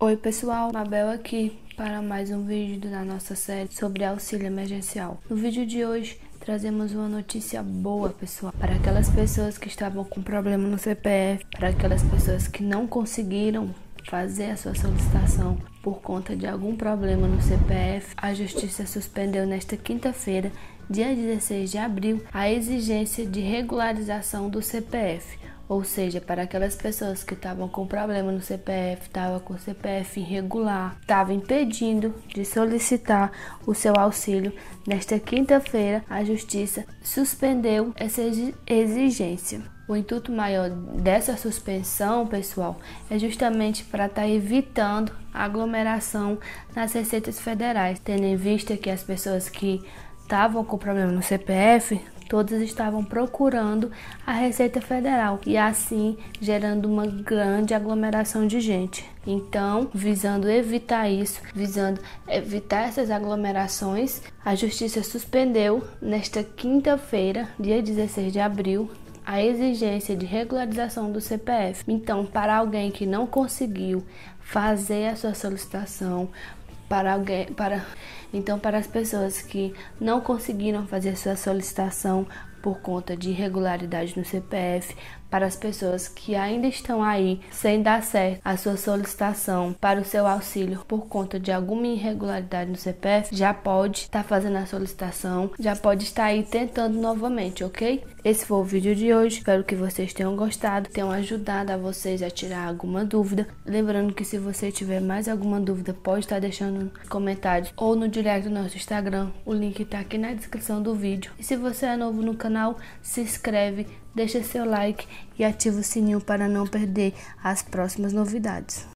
Oi pessoal, Mabel aqui para mais um vídeo da nossa série sobre auxílio emergencial. No vídeo de hoje trazemos uma notícia boa, pessoal, para aquelas pessoas que estavam com problema no CPF, para aquelas pessoas que não conseguiram fazer a sua solicitação por conta de algum problema no CPF. A Justiça suspendeu nesta quinta-feira, dia 16 de abril, a exigência de regularização do CPF. Ou seja, para aquelas pessoas que estavam com problema no CPF, estavam com o CPF irregular, estavam impedindo de solicitar o seu auxílio, nesta quinta-feira a Justiça suspendeu essa exigência. O intuito maior dessa suspensão, pessoal, é justamente para estar evitando a aglomeração nas receitas federais, tendo em vista que as pessoas que estavam com problema no CPF, todos estavam procurando a Receita Federal e assim gerando uma grande aglomeração de gente. Então, visando evitar isso, visando evitar essas aglomerações, a Justiça suspendeu nesta quinta-feira, dia 16 de abril, a exigência de regularização do CPF. Então, para alguém que não conseguiu fazer a sua solicitação, para as pessoas que não conseguiram fazer sua solicitação por conta de irregularidade no CPF, para as pessoas que ainda estão aí sem dar certo a sua solicitação para o seu auxílio por conta de alguma irregularidade no CPF, já pode estar fazendo a solicitação, já pode estar aí tentando novamente, ok? Esse foi o vídeo de hoje, espero que vocês tenham gostado, tenham ajudado a vocês a tirar alguma dúvida. Lembrando que se você tiver mais alguma dúvida, pode estar deixando nos comentários ou no direct do nosso Instagram, o link está aqui na descrição do vídeo. E se você é novo no canal, se inscreve, deixa seu like e ativa o sininho para não perder as próximas novidades.